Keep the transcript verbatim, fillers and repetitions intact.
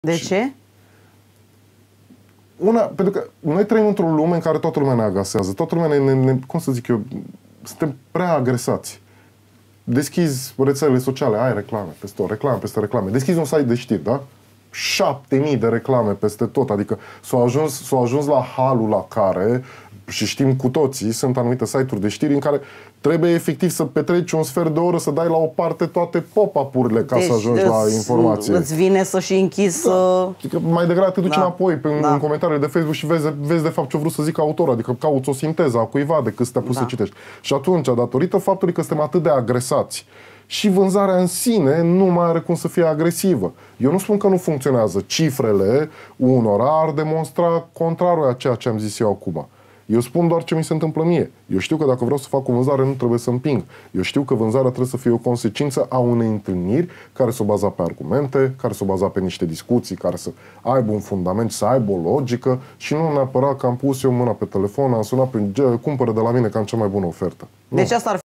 De ce? Una, pentru că noi trăim într-o lume în care toată lumea ne agasează. Toată lumea ne, ne, cum să zic eu, suntem prea agresați. Deschizi rețelele sociale, ai reclame peste tot, reclame peste reclame. Deschizi un site de știri, da? șapte mii de reclame peste tot. Adică s-au ajuns, s-au ajuns la halul la care, și știm cu toții, sunt anumite site-uri de știri în care trebuie efectiv să petreci un sfert de oră să dai la o parte toate pop-up-urile ca deci, să ajungi la informație. Îți vine să și închizi da. să... Adică mai degrabă te duci da. înapoi pe, da. în comentariile de Facebook și vezi, vezi de fapt ce-a vrut să zică autorul. Adică cauți o sinteză a cuiva decât să te apuci da. să citești. Și atunci, datorită faptului că suntem atât de agresați, și vânzarea în sine nu mai are cum să fie agresivă. Eu nu spun că nu funcționează. Cifrele unora ar demonstra contrarul a ceea ce am zis eu acum. Eu spun doar ce mi se întâmplă mie. Eu știu că dacă vreau să fac o vânzare, nu trebuie să împing. Eu știu că vânzarea trebuie să fie o consecință a unei întâlniri care să o baza pe argumente, care să o baza pe niște discuții, care să aibă un fundament, să aibă o logică și nu neapărat că am pus eu mâna pe telefon, am sunat pe cumpără de la mine că am cea mai bună ofertă. Deci nu. asta ar